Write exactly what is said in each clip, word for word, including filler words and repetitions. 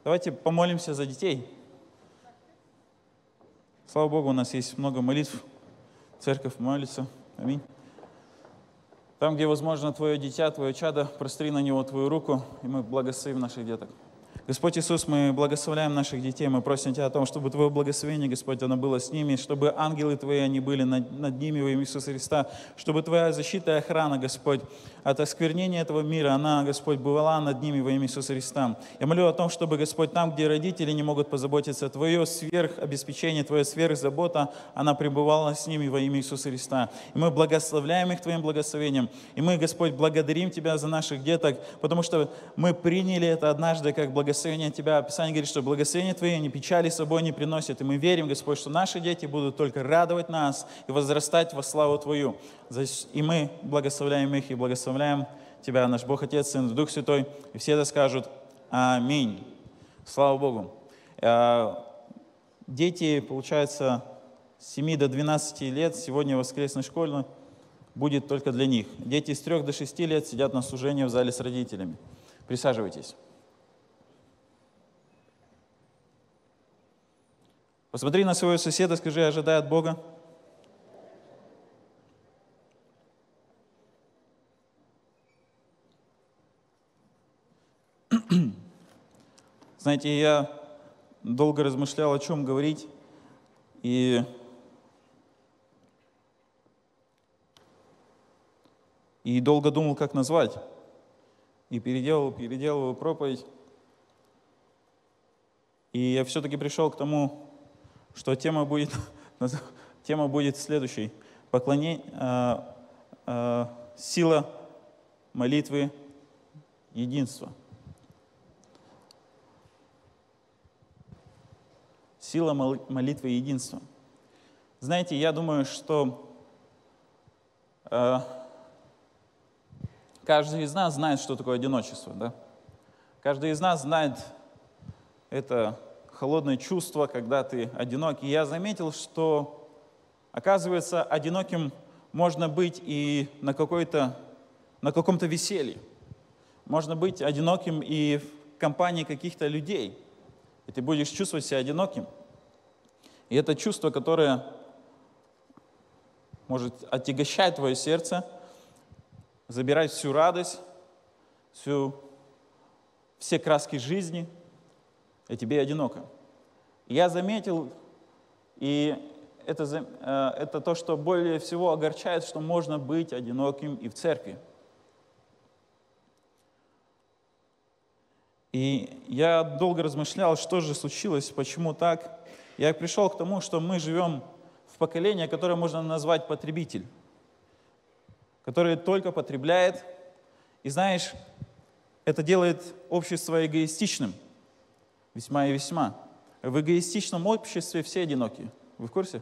Давайте помолимся за детей. Слава Богу, у нас есть много молитв. Церковь молится. Аминь. Там, где, возможно, твое дитя, твое чадо, простри на него твою руку, и мы благословим наших деток. Господь Иисус, мы благословляем наших детей, мы просим Тебя о том, чтобы Твое благословение, Господь, оно было с ними, чтобы ангелы Твои, они были над, над ними во имя Иисуса Христа, чтобы Твоя защита и охрана, Господь, от осквернения этого мира, она, Господь, бывала над ними во имя Иисуса Христа. Я молю о том, чтобы, Господь, там, где родители не могут позаботиться, Твое сверхобеспечение, Твоя сверхзабота, она пребывала с ними во имя Иисуса Христа. И мы благословляем их Твоим благословением. И мы, Господь, благодарим Тебя за наших деток, потому что мы приняли это однажды как благословение Тебя. Писание говорит, что благословения Твои, они печали с собой не приносят. И мы верим, Господь, что наши дети будут только радовать нас и возрастать во славу Твою. И мы благословляем их и благословляем Тебя, наш Бог, Отец, Сын, Дух Святой. И все это скажут аминь. Слава Богу. Дети, получается, с семи до двенадцати лет, сегодня воскресной школы будет только для них. Дети с трёх до шести лет сидят на служении в зале с родителями. Присаживайтесь. Посмотри на своего соседа, скажи, ожидай от Бога. Знаете, я долго размышлял, о чем говорить, и, и долго думал, как назвать. И переделал, переделал проповедь. И я все-таки пришел к тому, что тема будет, тема будет следующей. Поклонение, э, э, сила молитвы, единства. Сила молитвы и единства. Знаете, я думаю, что э, каждый из нас знает, что такое одиночество. Да? Каждый из нас знает это холодное чувство, когда ты одинок. И я заметил, что, оказывается, одиноким можно быть и на, какой-то, на каком-то веселье. Можно быть одиноким и в компании каких-то людей. И ты будешь чувствовать себя одиноким. И это чувство, которое может отягощать твое сердце, забирать всю радость, всю, все краски жизни, и тебе одиноко. И я заметил, и это, это то, что более всего огорчает, что можно быть одиноким и в церкви. И я долго размышлял, что же случилось, почему так. Я пришел к тому, что мы живем в поколении, которое можно назвать потребитель, которое только потребляет. И знаешь, это делает общество эгоистичным. Весьма и весьма. В эгоистичном обществе все одиноки. Вы в курсе?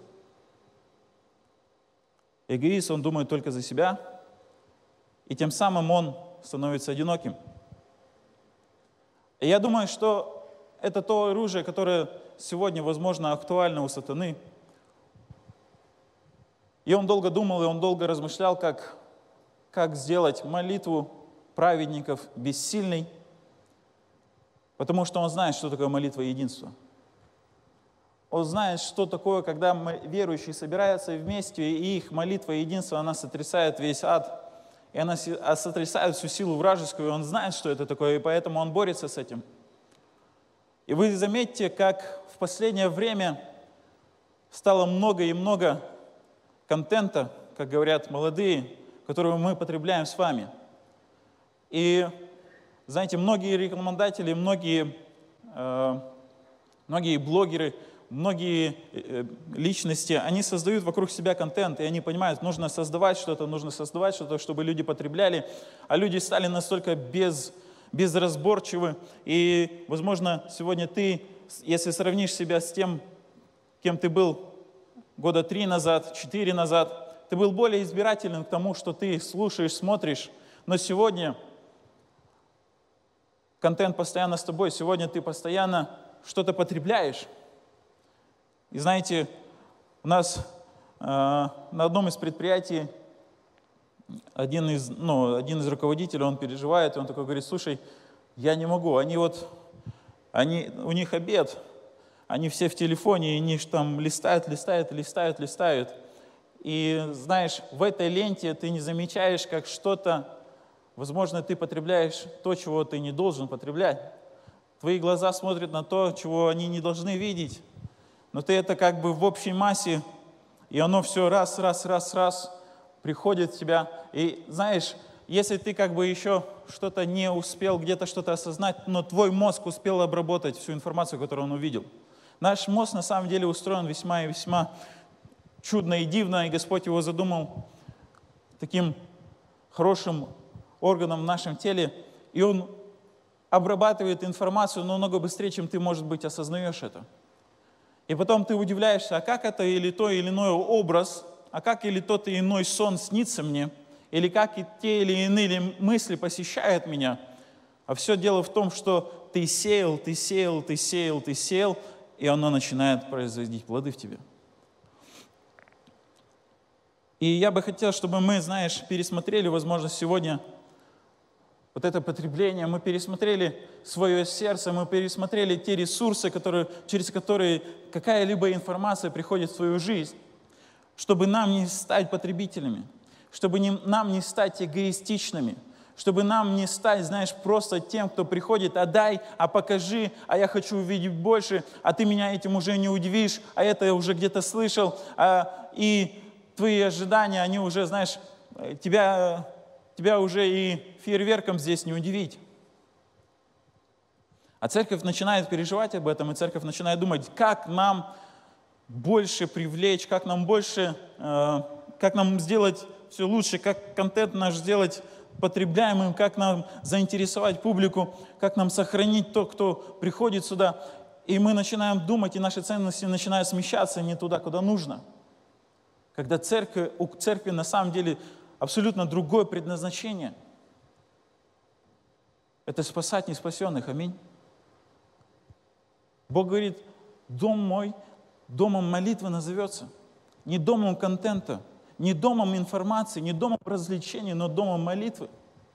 Эгоист, он думает только за себя, и тем самым он становится одиноким. И я думаю, что это то оружие, которое сегодня, возможно, актуально у сатаны. И он долго думал, и он долго размышлял, как, как сделать молитву праведников бессильной, потому что он знает, что такое молитва единства. Он знает, что такое, когда верующие собираются вместе, и их молитва единства, она сотрясает весь ад, и она сотрясает всю силу вражескую, и он знает, что это такое, и поэтому он борется с этим. И вы заметите, как в последнее время стало много и много контента, как говорят молодые, которого мы потребляем с вами. И знаете, многие рекламодатели, многие, э, многие блогеры, многие э, личности, они создают вокруг себя контент, и они понимают, нужно создавать что-то, нужно создавать что-то, чтобы люди потребляли, а люди стали настолько без, безразборчивы, и, возможно, сегодня ты, если сравнишь себя с тем, кем ты был года три назад, четыре назад, ты был более избирателен к тому, что ты слушаешь, смотришь, но сегодня контент постоянно с тобой, сегодня ты постоянно что-то потребляешь. И знаете, у нас э, на одном из предприятий один из, ну, один из руководителей, он переживает, и он такой говорит, слушай, я не могу, они вот они, у них обед, они все в телефоне, и они ж там листают, листают, листают, листают. И знаешь, в этой ленте ты не замечаешь, как что-то, возможно, ты потребляешь то, чего ты не должен потреблять. Твои глаза смотрят на то, чего они не должны видеть. Но ты это как бы в общей массе, и оно все раз, раз, раз, раз приходит в тебя. И знаешь, если ты как бы еще что-то не успел где-то что-то осознать, но твой мозг успел обработать всю информацию, которую он увидел. Наш мозг на самом деле устроен весьма и весьма чудно и дивно, и Господь его задумал таким хорошим органом в нашем теле, и он обрабатывает информацию намного быстрее, чем ты, может быть, осознаешь это. И потом ты удивляешься, а как это или то, или иной образ, а как или тот или иной сон снится мне, или как и те или иные мысли посещают меня. А все дело в том, что ты сеял, ты сеял, ты сеял, ты сеял, и оно начинает производить плоды в тебе. И я бы хотел, чтобы мы, знаешь, пересмотрели, возможно, сегодня вот это потребление, мы пересмотрели свое сердце, мы пересмотрели те ресурсы, которые, через которые какая-либо информация приходит в свою жизнь, чтобы нам не стать потребителями, чтобы не, нам не стать эгоистичными, чтобы нам не стать, знаешь, просто тем, кто приходит, а дай, а покажи, а я хочу увидеть больше, а ты меня этим уже не удивишь, а это я уже где-то слышал, а, и твои ожидания, они уже, знаешь, тебя, тебя уже и фейерверком здесь не удивить. А церковь начинает переживать об этом, и церковь начинает думать, как нам больше привлечь, как нам больше, э, как нам сделать все лучше, как контент наш сделать потребляемым, как нам заинтересовать публику, как нам сохранить то, кто приходит сюда. И мы начинаем думать, и наши ценности начинают смещаться не туда, куда нужно. Когда церковь, у церкви на самом деле абсолютно другое предназначение. Это спасать неспасенных. Аминь. Бог говорит, дом мой домом молитвы назовется. Не домом контента, не домом информации, не домом развлечений, но домом молитвы.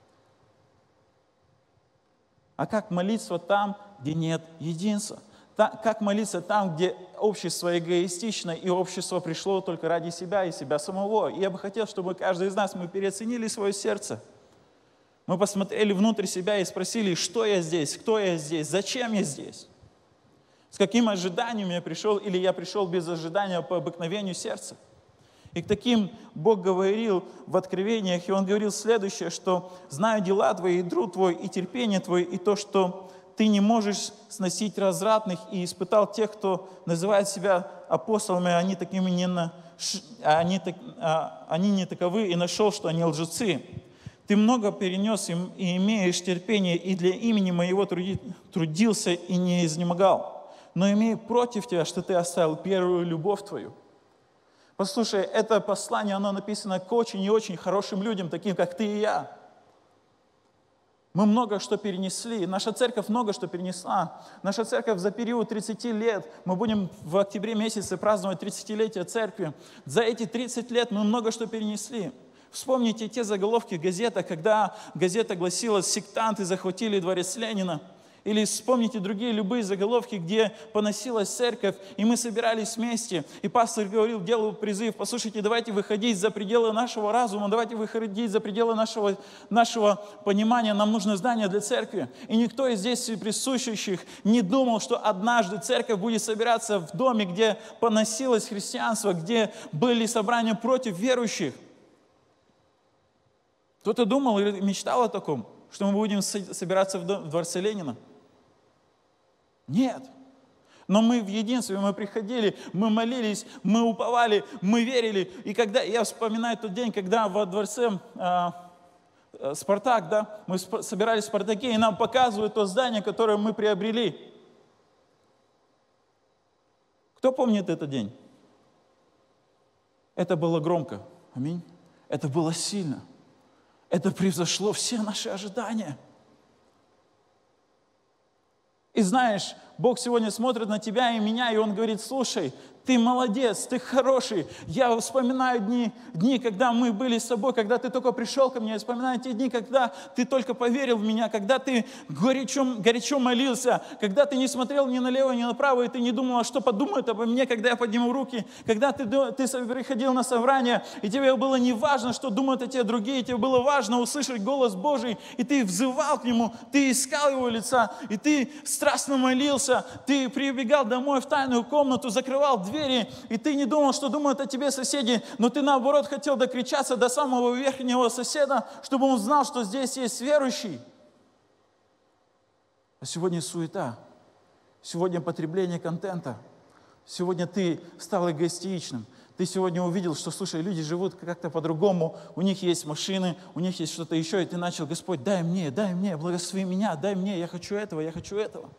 А как молиться там, где нет единства? Как молиться там, где общество эгоистично, и общество пришло только ради себя и себя самого? И я бы хотел, чтобы каждый из нас, мы переоценили свое сердце. Мы посмотрели внутрь себя и спросили, что я здесь, кто я здесь, зачем я здесь? С каким ожиданием я пришел, или я пришел без ожидания по обыкновению сердца? И к таким Бог говорил в откровениях, и Он говорил следующее, что «знаю дела твои, и труд твой, и терпение твое, и то, что ты не можешь сносить развратных, и испытал тех, кто называет себя апостолами, они такими не, на, они, они не таковы, и нашел, что они лжецы. Ты много перенес им, и имеешь терпение, и для имени моего труди, трудился и не изнемогал. Но имею против тебя, что ты оставил первую любовь твою». Послушай, это послание, оно написано к очень и очень хорошим людям, таким, как ты и я. Мы много что перенесли, наша церковь много что перенесла. Наша церковь за период тридцати лет, мы будем в октябре месяце праздновать тридцатилетие церкви. За эти тридцать лет мы много что перенесли. Вспомните те заголовки в газетах, когда газета гласила «Сектанты захватили дворец Ленина». Или вспомните другие любые заголовки, где поносилась церковь, и мы собирались вместе, и пастор говорил, делал призыв, послушайте, давайте выходить за пределы нашего разума, давайте выходить за пределы нашего, нашего понимания, нам нужно здание для церкви. И никто из здесь присутствующих не думал, что однажды церковь будет собираться в доме, где поносилось христианство, где были собрания против верующих. Кто-то думал или мечтал о таком, что мы будем собираться в дворце Ленина. Нет. Но мы в единстве, мы приходили, мы молились, мы уповали, мы верили. И когда я вспоминаю тот день, когда во дворце э, э, Спартак, да, мы собирались в Спартаке, и нам показывают то здание, которое мы приобрели. Кто помнит этот день? Это было громко. Аминь. Это было сильно. Это превзошло все наши ожидания. И знаешь, Бог сегодня смотрит на тебя и меня, и Он говорит, слушай, Ты молодец, ты хороший. Я вспоминаю дни, дни, когда мы были с тобой, когда ты только пришел ко мне. Я вспоминаю те дни, когда ты только поверил в меня, когда ты горячо, горячо молился, когда ты не смотрел ни налево, ни направо, и ты не думал, а что подумают обо мне, когда я подниму руки, когда ты, ты приходил на собрание, и тебе было не важно, что думают о тебе другие, тебе было важно услышать голос Божий, и ты взывал к Нему, ты искал Его лица, и ты страстно молился, ты прибегал домой в тайную комнату, закрывал дверь, и ты не думал, что думают о тебе соседи, но ты наоборот хотел докричаться до самого верхнего соседа, чтобы он знал, что здесь есть верующий. А сегодня суета, сегодня потребление контента, сегодня ты стал эгоистичным, ты сегодня увидел, что, слушай, люди живут как-то по-другому, у них есть машины, у них есть что-то еще, и ты начал: Господь, дай мне, дай мне, благослови меня, дай мне, я хочу этого, я хочу этого.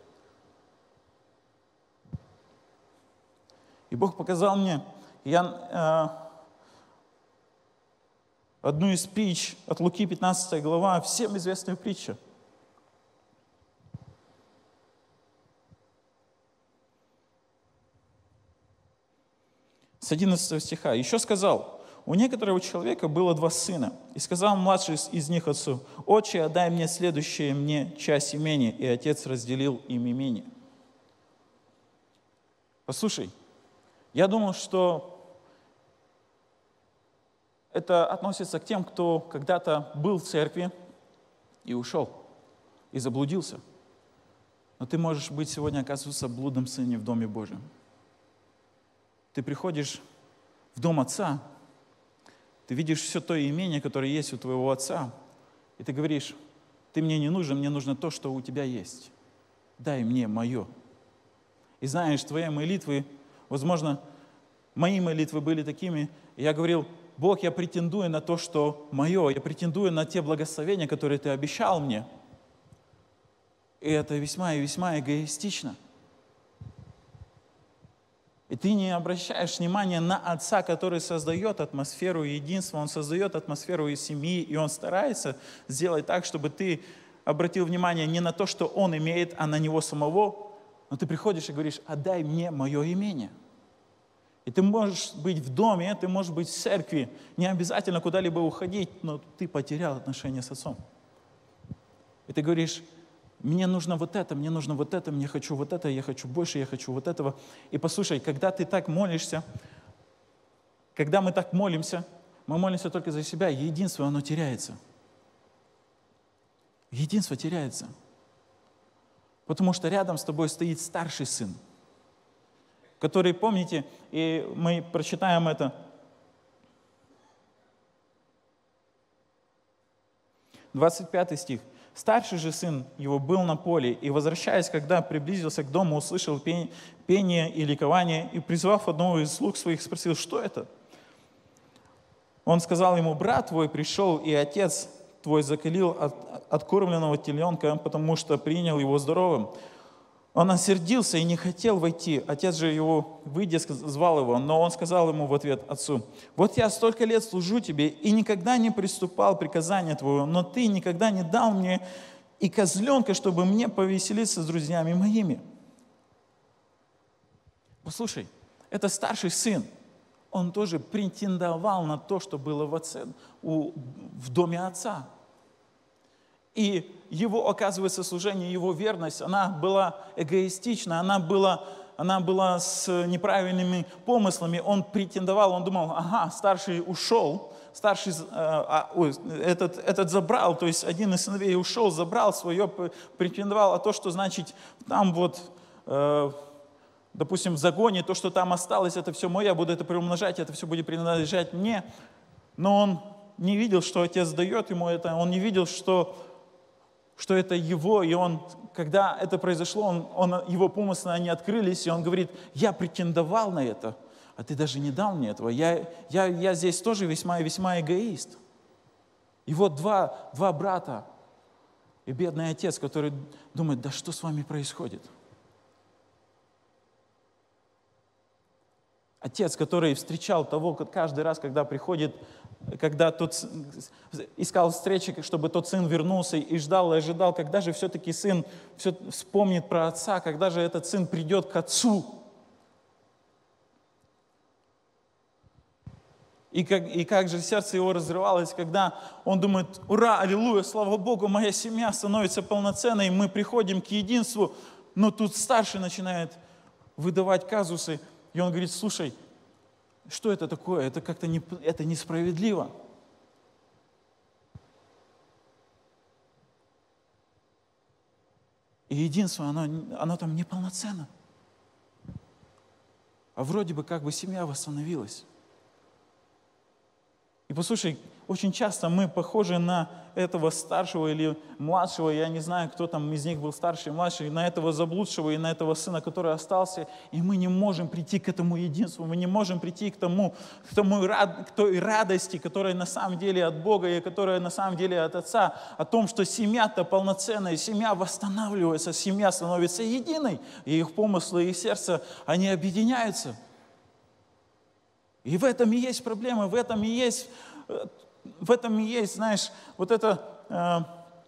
И Бог показал мне, я, э, одну из притч от Луки, пятнадцатая глава, всем известная притча. С одиннадцатого стиха. «Еще сказал: у некоторого человека было два сына, и сказал младший из них отцу: отче, отдай мне следующее мне часть имения. И отец разделил им имение». Послушай, я думал, что это относится к тем, кто когда-то был в церкви и ушел, и заблудился. Но ты можешь быть сегодня, оказывается, блудным сыном в Доме Божьем. Ты приходишь в дом отца, ты видишь все то имение, которое есть у твоего отца, и ты говоришь: ты мне не нужен, мне нужно то, что у тебя есть. Дай мне мое. И знаешь, твои молитвы, возможно, мои молитвы были такими, и я говорил: Бог, я претендую на то, что мое, я претендую на те благословения, которые ты обещал мне. И это весьма и весьма эгоистично. И ты не обращаешь внимания на Отца, который создает атмосферу единства, Он создает атмосферу семьи, и Он старается сделать так, чтобы ты обратил внимание не на то, что Он имеет, а на Него самого, но ты приходишь и говоришь: отдай мне мое имение. И ты можешь быть в доме, ты можешь быть в церкви, не обязательно куда-либо уходить, но ты потерял отношения с Отцом. И ты говоришь: мне нужно вот это, мне нужно вот это, мне хочу вот это, я хочу больше, я хочу вот этого. И послушай, когда ты так молишься, когда мы так молимся, мы молимся только за себя, единство, оно теряется. Единство теряется. Потому что рядом с тобой стоит старший сын, который, помните, и мы прочитаем это, двадцать пятый стих. «Старший же сын его был на поле, и, возвращаясь, когда приблизился к дому, услышал пение и ликование, и, призвав одного из слуг своих, спросил: что это? Он сказал ему: брат твой пришел, и отец твой закалил от откормленного теленка, потому что принял его здоровым. Он осердился и не хотел войти. Отец же его, выйдя, звал его, но он сказал ему в ответ отцу: вот я столько лет служу тебе и никогда не приступал к приказанию твоего, но ты никогда не дал мне и козленка, чтобы мне повеселиться с друзьями моими». Послушай, это старший сын. Он тоже претендовал на то, что было в, отце, у, в доме отца. И его, оказывается, служение, его верность, она была эгоистична, она была, она была с неправильными помыслами. Он претендовал, он думал: ага, старший ушел, старший а, ой, этот, этот забрал, то есть один из сыновей ушел, забрал свое, претендовал, а то, что значит там вот, э, допустим, в загоне, то, что там осталось, это все мое, я буду это приумножать, это все будет принадлежать мне. Но он не видел, что отец дает ему это, он не видел, что... что это его, и он, когда это произошло, он, он, его помыслы, они открылись, и он говорит: я претендовал на это, а ты даже не дал мне этого. Я, я, я здесь тоже весьма и весьма эгоист. И вот два, два брата, и бедный отец, который думает: да что с вами происходит? Отец, который встречал того, каждый раз, когда приходит, когда тот искал встречи, чтобы тот сын вернулся, и ждал, и ожидал, когда же все-таки сын все вспомнит про отца, когда же этот сын придет к отцу. И как, и как же сердце его разрывалось, когда он думает: ура, аллилуйя, слава Богу, моя семья становится полноценной, мы приходим к единству. Но тут старший начинает выдавать казусы, и он говорит: слушай, что это такое? Это как-то не, это несправедливо. И единство, оно, оно там неполноценно. А вроде бы как бы семья восстановилась. И послушай, очень часто мы похожи на этого старшего или младшего, я не знаю, кто там из них был старший и младший, на этого заблудшего и на этого сына, который остался, и мы не можем прийти к этому единству, мы не можем прийти к тому, к, тому, к той радости, которая на самом деле от Бога и которая на самом деле от Отца, о том, что семья-то полноценная, семья восстанавливается, семья становится единой, и их помыслы и их сердце, они объединяются. И в этом и есть проблема, в этом и есть, в этом и есть, знаешь, вот это э,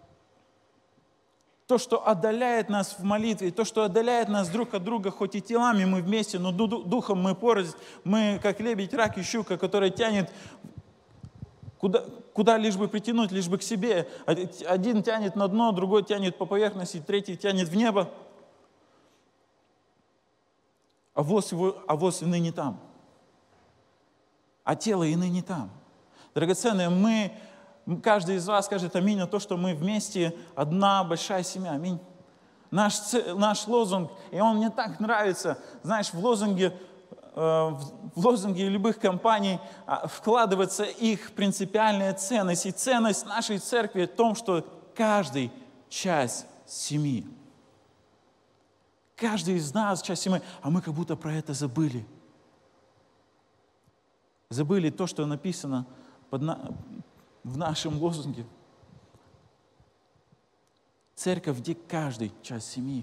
то, что отдаляет нас в молитве, то, что отдаляет нас друг от друга, хоть и телами мы вместе, но духом мы порознь, мы как лебедь, рак и щука, которая тянет куда, куда лишь бы притянуть, лишь бы к себе. Один тянет на дно, другой тянет по поверхности, третий тянет в небо, а воз, его, а воз и ныне там. А тело и ныне там. Драгоценные, мы, каждый из вас скажет аминь на то, что мы вместе одна большая семья. Аминь. Наш, наш лозунг, и он мне так нравится, знаешь, в лозунге, в лозунге любых компаний вкладывается их принципиальная ценность. И ценность нашей церкви в том, что каждый часть семьи. Каждый из нас часть семьи, а мы как будто про это забыли. Забыли то, что написано под на... в нашем лозунге. Церковь, где каждый часть семьи.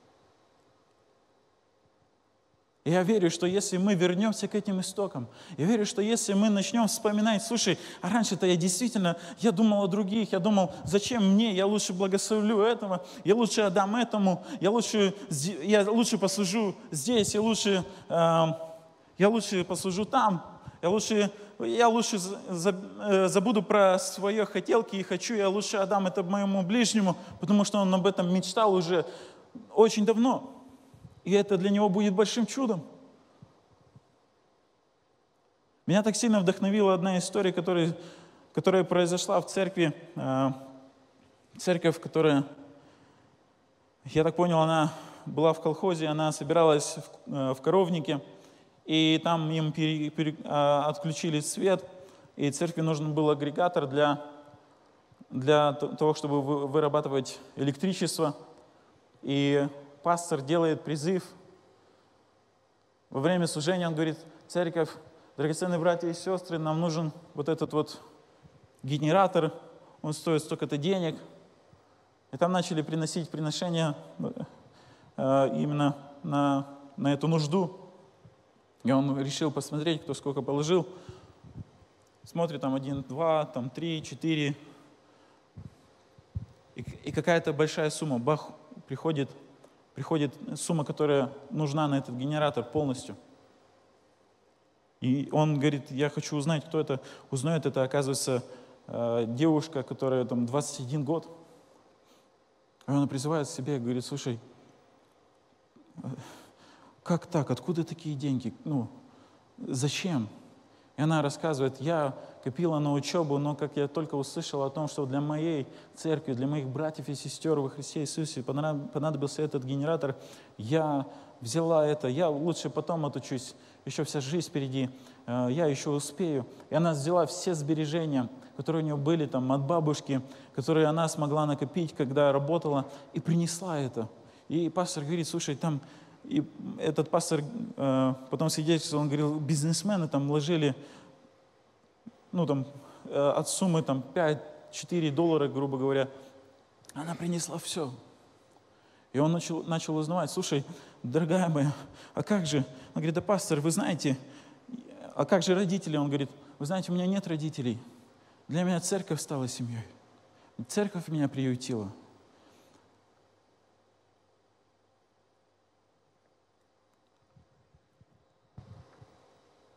И я верю, что если мы вернемся к этим истокам, я верю, что если мы начнем вспоминать: слушай, а раньше-то я действительно, я думал о других, я думал, зачем мне, я лучше благословлю этого, я лучше отдам этому, я лучше, я лучше послужу здесь, я лучше, э, я лучше послужу там. Я лучше, я лучше забуду про свои хотелки и хочу, я лучше отдам это моему ближнему, потому что он об этом мечтал уже очень давно. И это для него будет большим чудом. Меня так сильно вдохновила одна история, которая, которая произошла в церкви. Церковь, которая, я так понял, она была в колхозе, она собиралась в, в коровнике. И там им пере, пере, а, отключили свет, и церкви нужен был агрегатор для, для того, чтобы вы, вырабатывать электричество. И пастор делает призыв. Во время служения он говорит: церковь, драгоценные братья и сестры, нам нужен вот этот вот генератор, он стоит столько-то денег. И там начали приносить приношения э, именно на, на эту нужду. И он решил посмотреть, кто сколько положил. Смотрит, там один, два, там три, четыре. И, и какая-то большая сумма. Бах, приходит, приходит сумма, которая нужна на этот генератор полностью. И он говорит: я хочу узнать, кто это. Узнает, это, оказывается, девушка, которая там двадцать один год. И он призывает к себе и говорит: слушай, как так? Откуда такие деньги? Ну, зачем? И она рассказывает: я копила на учебу, но как я только услышала о том, что для моей церкви, для моих братьев и сестер во Христе Иисусе понадобился этот генератор, я взяла это, я лучше потом отучусь, еще вся жизнь впереди, я еще успею. И она взяла все сбережения, которые у нее были там от бабушки, которые она смогла накопить, когда работала, и принесла это. И пастор говорит: слушай, там... И этот пастор э, потом свидетельствовал, он говорил: бизнесмены там вложили, ну там, э, от суммы там пять-четыре доллара, грубо говоря. Она принесла все. И он начал, начал узнавать: слушай, дорогая моя, а как же? Он говорит: да, пастор, вы знаете, а как же родители? Он говорит: вы знаете, у меня нет родителей. Для меня церковь стала семьей. Церковь меня приютила.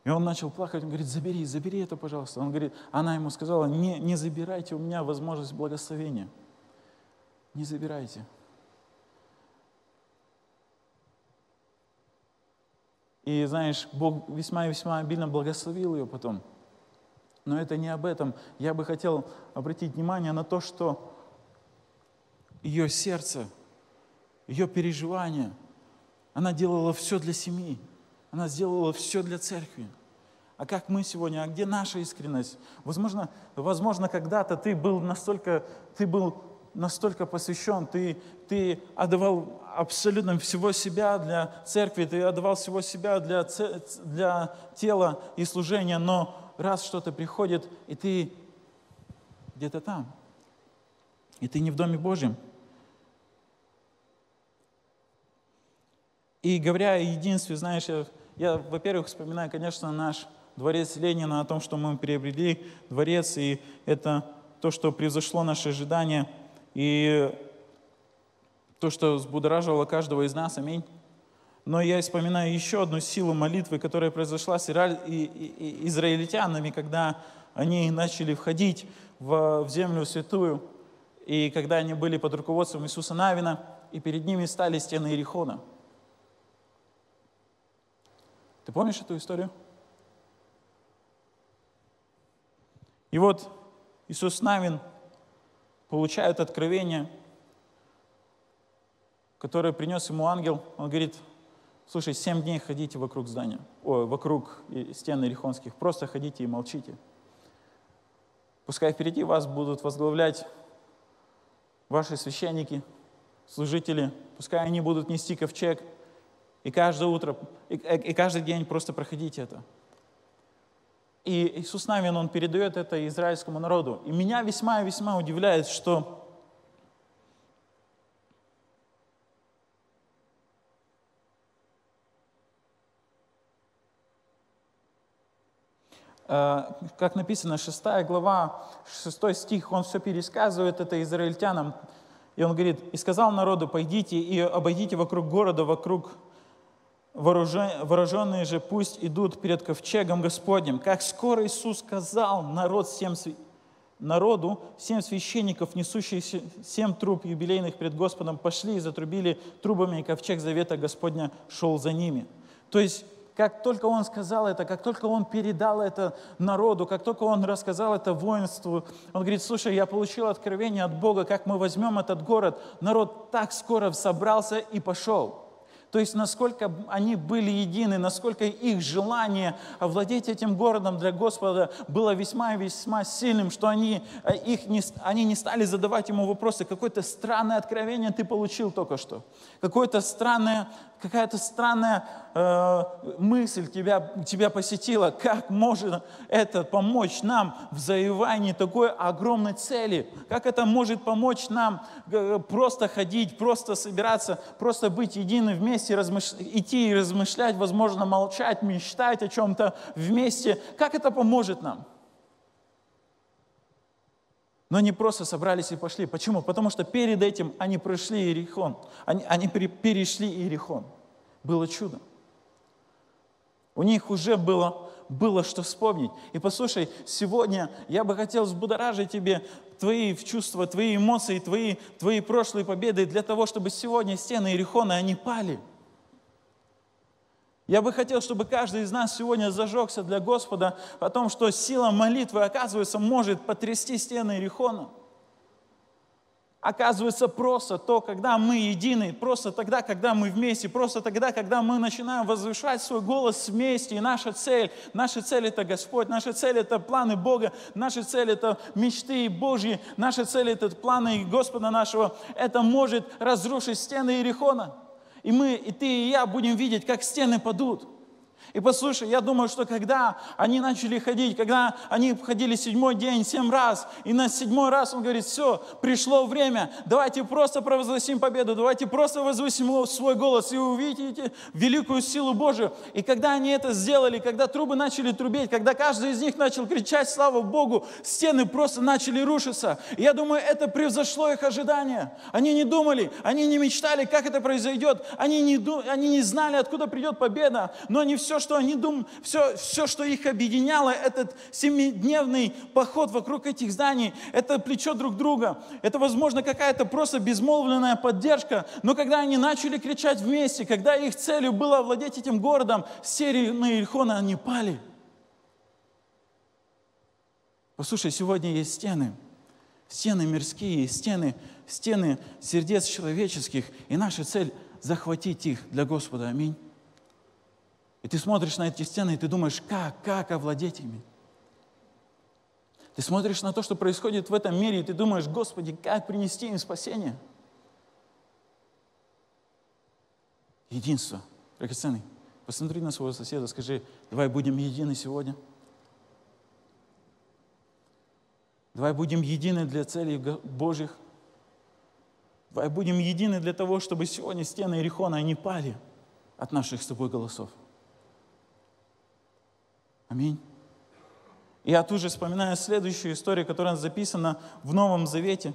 И он начал плакать, он говорит, забери, забери это, пожалуйста. Он говорит, она ему сказала, не, не забирайте у меня возможность благословения. Не забирайте. И знаешь, Бог весьма-весьма обильно благословил ее потом. Но это не об этом. Я бы хотел обратить внимание на то, что ее сердце, ее переживания, она делала все для семьи. Она сделала все для церкви. А как мы сегодня? А где наша искренность? Возможно, возможно когда-то ты был настолько, ты был настолько посвящен, ты, ты отдавал абсолютно всего себя для церкви, ты отдавал всего себя для, для тела и служения, но раз что-то приходит, и ты где-то там, и ты не в Доме Божьем. И говоря о единстве, знаешь, я, я во-первых, вспоминаю, конечно, наш дворец Ленина, о том, что мы приобрели дворец, и это то, что превзошло наши ожидания, и то, что взбудораживало каждого из нас, аминь. Но я вспоминаю еще одну силу молитвы, которая произошла с израильтянами, когда они начали входить в, в землю святую, и когда они были под руководством Иисуса Навина, и перед ними стали стены Иерихона. Ты помнишь эту историю? И вот Иисус Навин получает откровение, которое принес ему ангел. Он говорит, слушай, семь дней ходите вокруг здания, ой, вокруг стен Иерихонских, просто ходите и молчите. Пускай впереди вас будут возглавлять ваши священники, служители, пускай они будут нести ковчег, и каждое утро, и, и каждый день просто проходите это. И Иисус Навин, Он передает это израильскому народу. И меня весьма-весьма удивляет, что как написано, шестая глава, шестой стих, он все пересказывает это израильтянам. И он говорит, «И сказал народу, пойдите и обойдите вокруг города, вокруг вооруженные же пусть идут перед ковчегом Господним». Как скоро Иисус сказал народ всем, народу, семь священников, несущих семь труб юбилейных пред Господом, пошли и затрубили трубами, и ковчег завета Господня шел за ними. То есть, как только он сказал это, как только он передал это народу, как только он рассказал это воинству, он говорит, слушай, я получил откровение от Бога, как мы возьмем этот город. Народ так скоро собрался и пошел. То есть, насколько они были едины, насколько их желание овладеть этим городом для Господа было весьма-весьма сильным, что они, их не, они не стали задавать ему вопросы. Какое-то странное откровение ты получил только что. Какое-то странное, какая-то странная э, мысль тебя, тебя посетила. Как может это помочь нам в завоевании такой огромной цели? Как это может помочь нам просто ходить, просто собираться, просто быть едины вместе, размыш... идти и размышлять, возможно, молчать, мечтать о чем-то вместе? Как это поможет нам? Но они просто собрались и пошли. Почему? Потому что перед этим они прошли Иерихон. Они, они перешли Иерихон. Было чудо. У них уже было, было что вспомнить. И послушай, сегодня я бы хотел взбудоражить тебе твои чувства, твои эмоции, твои, твои прошлые победы для того, чтобы сегодня стены Иерихона, они пали. Я бы хотел, чтобы каждый из нас сегодня зажегся для Господа о том, что сила молитвы, оказывается, может потрясти стены Иерихона. Оказывается, просто то, когда мы едины, просто тогда, когда мы вместе, просто тогда, когда мы начинаем возвышать свой голос вместе. И наша цель, наша цель – это Господь, наша цель – это планы Бога, наша цель – это мечты Божьи, наша цель – это планы Господа нашего. Это может разрушить стены Иерихона. И мы, и ты, и я будем видеть, как стены падут. И послушай, я думаю, что когда они начали ходить, когда они ходили седьмой день, семь раз, и на седьмой раз он говорит, все, пришло время, давайте просто провозгласим победу, давайте просто возвысим свой голос, и увидите великую силу Божию. И когда они это сделали, когда трубы начали трубеть, когда каждый из них начал кричать слава Богу, стены просто начали рушиться. И я думаю, это превзошло их ожидания. Они не думали, они не мечтали, как это произойдет, они не, они не знали, откуда придет победа, но они все все, что они думали, все, все, что их объединяло, этот семидневный поход вокруг этих зданий, это плечо друг друга, это, возможно, какая-то просто безмолвная поддержка, но когда они начали кричать вместе, когда их целью было овладеть этим городом, стены Иерихона, они пали. Послушай, сегодня есть стены, стены мирские, стены, стены сердец человеческих, и наша цель – захватить их для Господа. Аминь. И ты смотришь на эти стены, и ты думаешь, как, как овладеть ими? Ты смотришь на то, что происходит в этом мире, и ты думаешь, Господи, как принести им спасение? Единство. Драгоценный, посмотри на своего соседа, скажи, давай будем едины сегодня. Давай будем едины для целей Божьих. Давай будем едины для того, чтобы сегодня стены Иерихона не пали от наших с тобой голосов. Аминь. Я тут же вспоминаю следующую историю, которая записана в Новом Завете.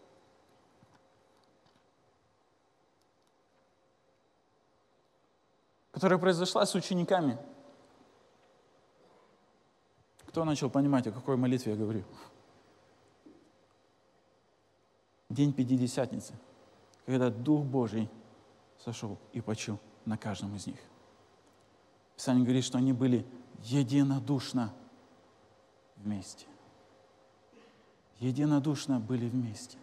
Которая произошла с учениками. Кто начал понимать, о какой молитве я говорю? День Пятидесятницы, когда Дух Божий сошел и почил на каждом из них. Писание говорит, что они были единодушно вместе. Единодушно были вместе.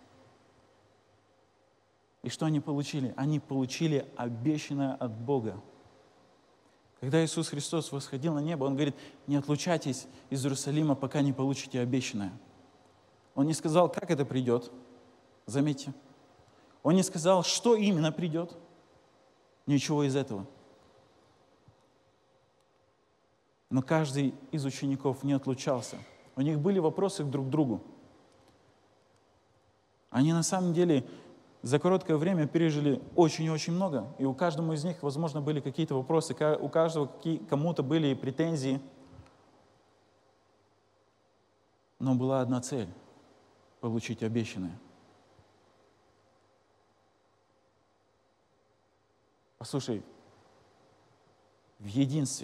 И что они получили? Они получили обещанное от Бога. Когда Иисус Христос восходил на небо, Он говорит, не отлучайтесь из Иерусалима, пока не получите обещанное. Он не сказал, как это придет. Заметьте. Он не сказал, что именно придет. Ничего из этого. Но каждый из учеников не отлучался. У них были вопросы друг к другу. Они на самом деле за короткое время пережили очень-очень много. И у каждого из них, возможно, были какие-то вопросы, у каждого кому-то были претензии. Но была одна цель – получить обещанное. Послушай, в единстве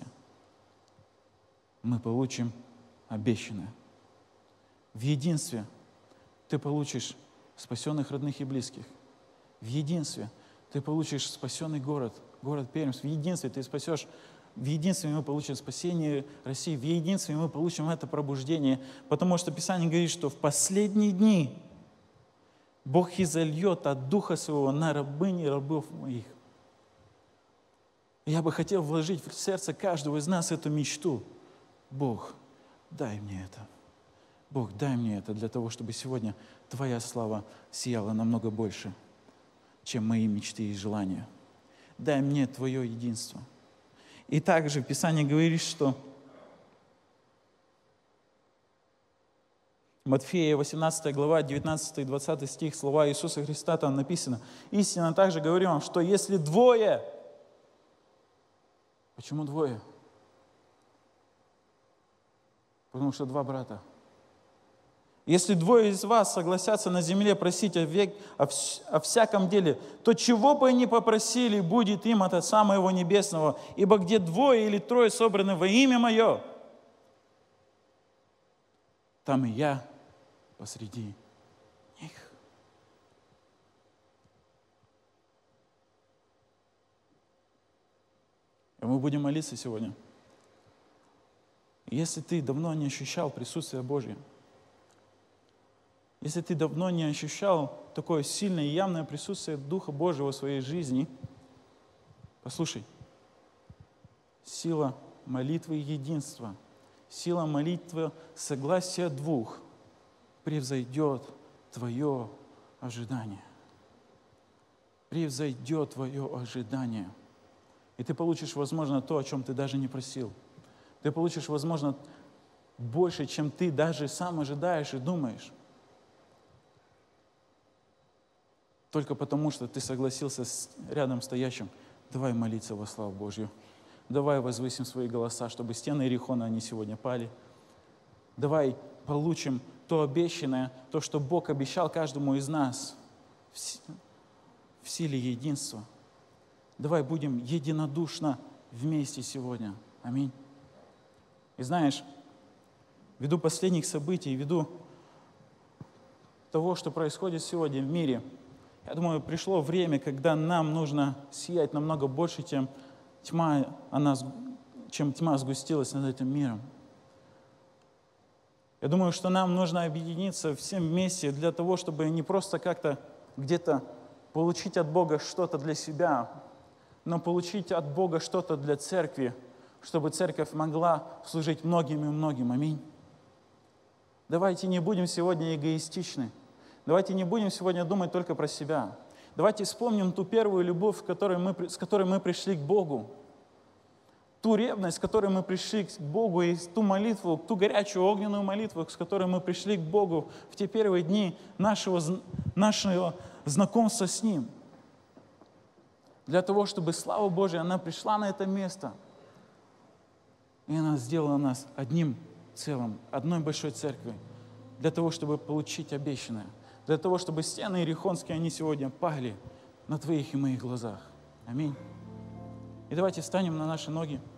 мы получим обещанное. В единстве ты получишь спасенных родных и близких. В единстве ты получишь спасенный город, город Пермск. В единстве ты спасешь, в единстве мы получим спасение России. В единстве мы получим это пробуждение. Потому что Писание говорит, что в последние дни Бог изольет от Духа Своего на рабынь и рабов моих. Я бы хотел вложить в сердце каждого из нас эту мечту. Бог, дай мне это. Бог, дай мне это для того, чтобы сегодня Твоя слава сияла намного больше, чем мои мечты и желания. Дай мне Твое единство. И также в Писании говорит, что Матфея, восемнадцатая глава, девятнадцатый-двадцатый стих, слова Иисуса Христа, там написано, истинно также говорю вам, что если двое. Почему двое? Потому что два брата. Если двое из вас согласятся на земле просить о, век, о, вс, о всяком деле, то чего бы ни попросили, будет им от Отца Моего Небесного. Ибо где двое или трое собраны во имя Мое, там и я посреди них. И мы будем молиться сегодня. Если ты давно не ощущал присутствие Божье, если ты давно не ощущал такое сильное и явное присутствие Духа Божьего в своей жизни, послушай, сила молитвы и единства, сила молитвы согласия двух превзойдет твое ожидание. Превзойдет твое ожидание. И ты получишь, возможно, то, о чем ты даже не просил. Ты получишь, возможно, больше, чем ты даже сам ожидаешь и думаешь. Только потому, что ты согласился с рядом стоящим. Давай молиться во славу Божью. Давай возвысим свои голоса, чтобы стены Иерихона, они сегодня пали. Давай получим то обещанное, то, что Бог обещал каждому из нас в силе единства. Давай будем единодушно вместе сегодня Аминь. И знаешь, ввиду последних событий, ввиду того, что происходит сегодня в мире, я думаю, пришло время, когда нам нужно сиять намного больше, чем тьма, она, чем тьма сгустилась над этим миром. Я думаю, что нам нужно объединиться всем вместе для того, чтобы не просто как-то где-то получить от Бога что-то для себя, но получить от Бога что-то для церкви, чтобы церковь могла служить многим и многим. Аминь. Давайте не будем сегодня эгоистичны. Давайте не будем сегодня думать только про себя. Давайте вспомним ту первую любовь, с которой мы, с которой мы пришли к Богу. Ту ревность, с которой мы пришли к Богу, и ту молитву, ту горячую огненную молитву, с которой мы пришли к Богу в те первые дни нашего, нашего знакомства с Ним. Для того, чтобы слава Божия, она пришла на это место, и она сделала нас одним целым, одной большой церковью, для того, чтобы получить обещанное, для того, чтобы стены иерихонские, они сегодня пали на твоих и моих глазах. Аминь. И давайте встанем на наши ноги.